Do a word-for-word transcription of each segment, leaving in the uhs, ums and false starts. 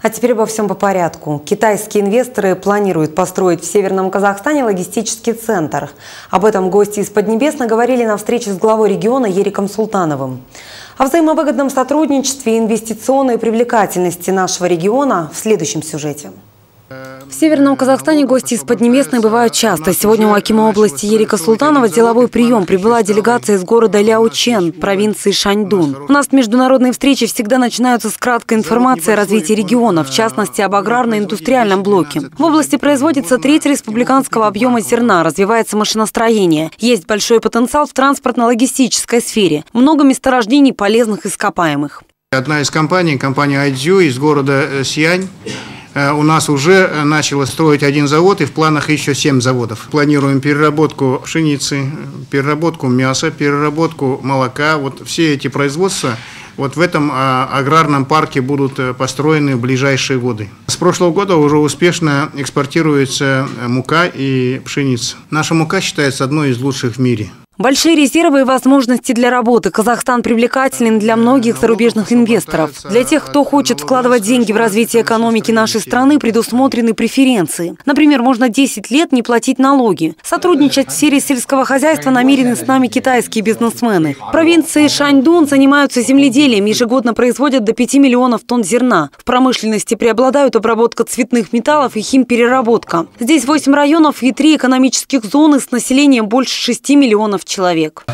А теперь обо всем по порядку. Китайские инвесторы планируют построить в Северном Казахстане логистический центр. Об этом гости из Поднебесной говорили на встрече с главой региона Ериком Султановым. О взаимовыгодном сотрудничестве и инвестиционной привлекательности нашего региона в следующем сюжете. В Северном Казахстане гости из Поднебесной бывают часто. Сегодня у акима области Ерика Султанова деловой прием. Прибыла делегация из города Ляочэн, провинции Шаньдун. У нас международные встречи всегда начинаются с краткой информации о развитии региона, в частности, об аграрно-индустриальном блоке. В области производится треть республиканского объема зерна, развивается машиностроение. Есть большой потенциал в транспортно-логистической сфере. Много месторождений полезных ископаемых. Одна из компаний, компания Айдзю из города Сиань, у нас уже начала строить один завод, и в планах еще семь заводов. Планируем переработку пшеницы, переработку мяса, переработку молока. Вот все эти производства вот в этом аграрном парке будут построены в ближайшие годы. С прошлого года уже успешно экспортируется мука и пшеница. Наша мука считается одной из лучших в мире. Большие резервы и возможности для работы. Казахстан привлекателен для многих зарубежных инвесторов. Для тех, кто хочет вкладывать деньги в развитие экономики нашей страны, предусмотрены преференции. Например, можно десять лет не платить налоги. Сотрудничать в сфере сельского хозяйства намерены с нами китайские бизнесмены. В провинции Шаньдун занимаются земледелием, ежегодно производят до пяти миллионов тонн зерна. В промышленности преобладают обработка цветных металлов и химпереработка. Здесь восемь районов и три экономических зоны с населением больше шести миллионов человек.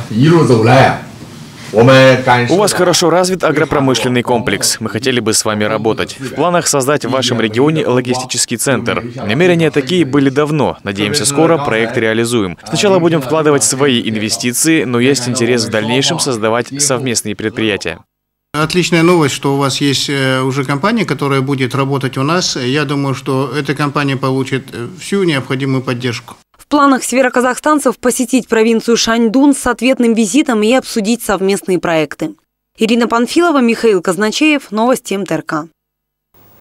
У вас хорошо развит агропромышленный комплекс. Мы хотели бы с вами работать. В планах создать в вашем регионе логистический центр. Намерения такие были давно. Надеемся, скоро проект реализуем. Сначала будем вкладывать свои инвестиции, но есть интерес в дальнейшем создавать совместные предприятия. Отличная новость, что у вас есть уже компания, которая будет работать у нас. Я думаю, что эта компания получит всю необходимую поддержку. В планах североказахстанцев посетить провинцию Шаньдун с ответным визитом и обсудить совместные проекты. Ирина Панфилова, Михаил Казначеев, новости МТРК.